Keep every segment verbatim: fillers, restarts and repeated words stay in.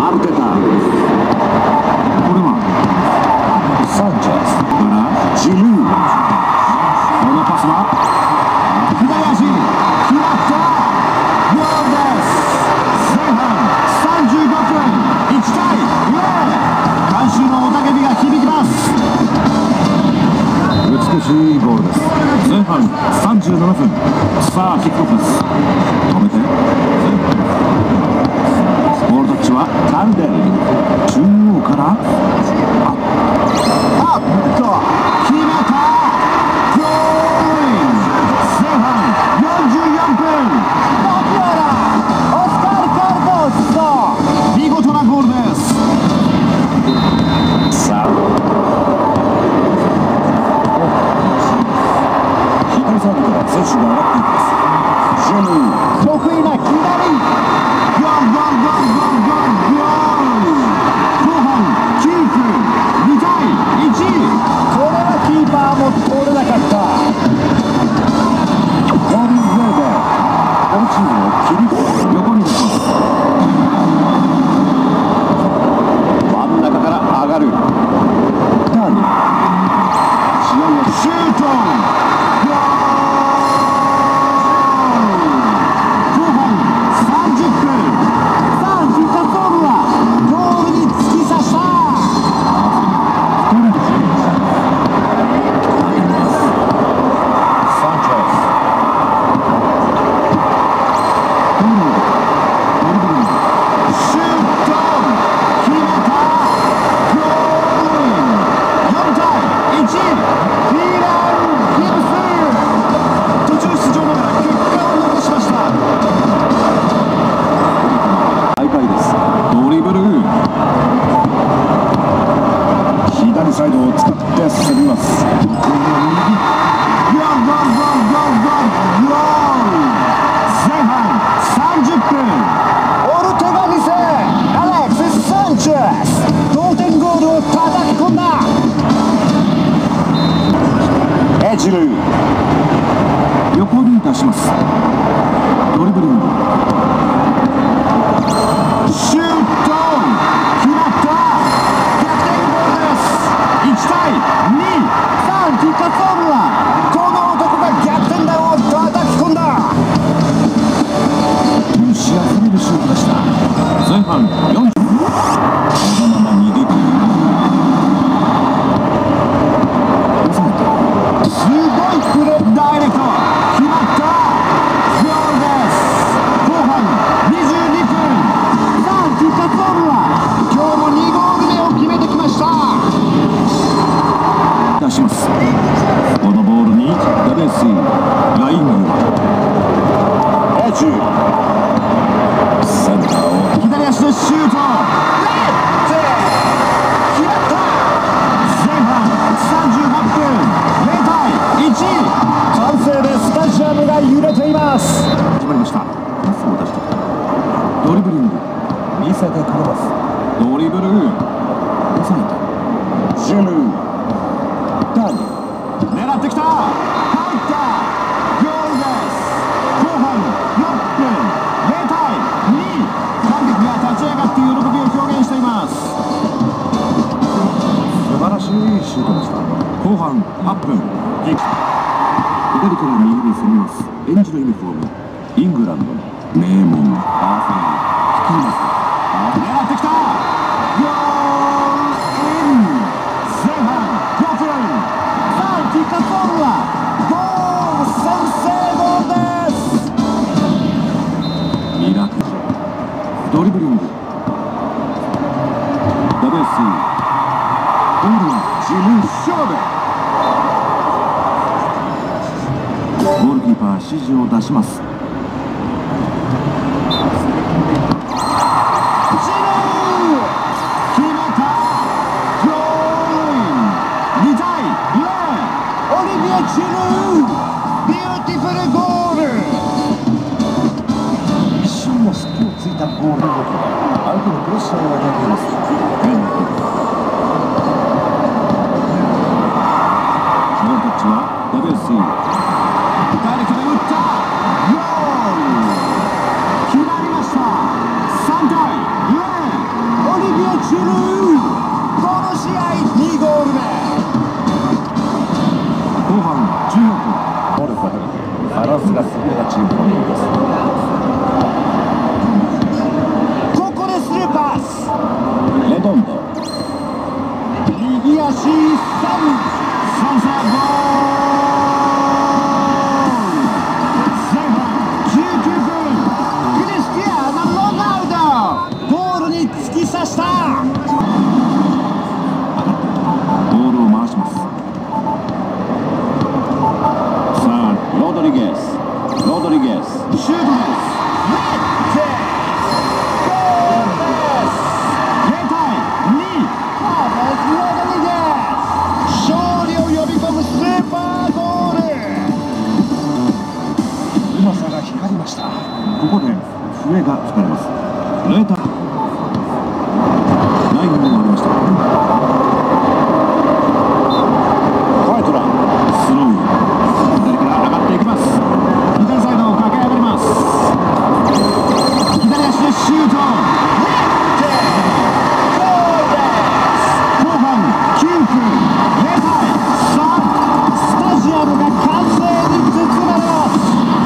アルテタ。これはサンチェスからジルー。このパスは左足、決まった。ゴールです。前半さんじゅうごふん、いちたいゼロ。観衆の雄たけびが響きます。美しいゴールです。前半さんじゅうななふん。さあキックオフです。止めてボールタッチはカルデル。中央からああっと決めた。ゴール。前半よんじゅうよんふん。オスカル・カルドス。見事なゴールです。さあ左サイドから選手が上がっていきます。ジェルー得意な左。ゴールゴールゴールゴールゴールゴール。後半きゅうふん、にたいいち。これはキーパーも通れなかった。ゴールウェーでこのチームを切り横に出します。真ん中から上がる。ターン試合をシュート。ゴール。サイドを使って進みます。前半さんじゅっぷん。オルテガにせアレックス・サンチェス同点ゴールを叩き込んだ。エジルー横に出します。ドリブリングシュート決まった。いちたいに。さんティカソールはこの男が逆転弾を叩き込んだ。闘志あふれるシュートでした。前半よんじゅう。このまま逃げ切る。すごいプレー。ダイレクト決まった。ゴールです。後半にじゅうにふん。さんティカソールは今日もにゴール目を決めてきました。出します。このボールにダベスライングエッジセンターを左足でシュート。決まった。前半さんじゅうはっぷん。ゼロたいいち。完成でスタジアムが揺れています。始まりました。パスを出してきた。ドリブリング見せてくれます。ドリブル抑えた。ジェルー狙ってきた。入った。ゴールです。後半ろっぷん。ゼロたいに。観客が立ち上がって喜びを表現しています。素晴らしいシュートでした。後半はっぷん。左から右に攻めます。エンジのユニフォームイングランドの名門アーセナル率います。狙ってきた。ゴールイン。前半ごふん。ティカソールはゴール。先制ゴールです。ミラクルドリブリングダベス。ゴールはジム・ショーベ。ゴールキーパー指示を出します。ジルービューティフルゴール。一瞬の隙をついたゴールの動きが相手にプレッシャーを与えています。このタッチはダベス。ダイレクトで打ったゴール。決まりました。さんたいゼロ。 。レドンド右足さん、さあさあゴール。前半じゅうきゅうふん、クリスティアーノ・ロナウドゴールに突き刺した。ボールを回します。さあロドリゲスロドリゲスシュートです。ここで笛が吹かれます。ゼロたいナインになりました。ホワイトランスロー左から上がっていきます。左サイドを駆け上がります。左足でシュート。後半きゅうふん、ゼロたいさん、スタジアムが歓声に包まれます。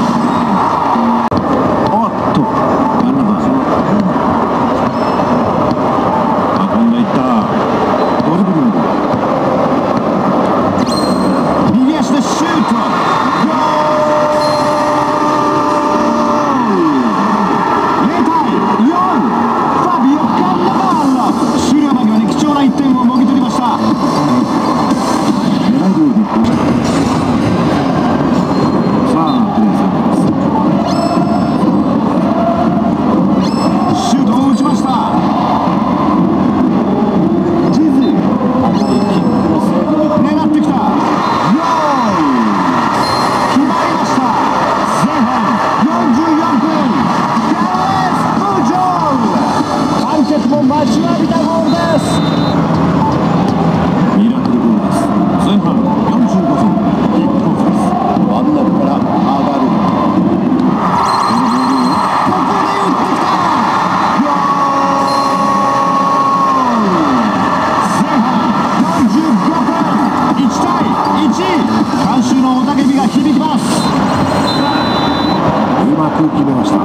待ちわびたゴールです。ミラクルゴールです。前半よんじゅうごふん、日本です。ワンナップから上がる。このボールをここで打ってきた。ゴール。前半よんじゅうごふん、いちたいいち、観衆の雄たけびが響きます。うまく決めました。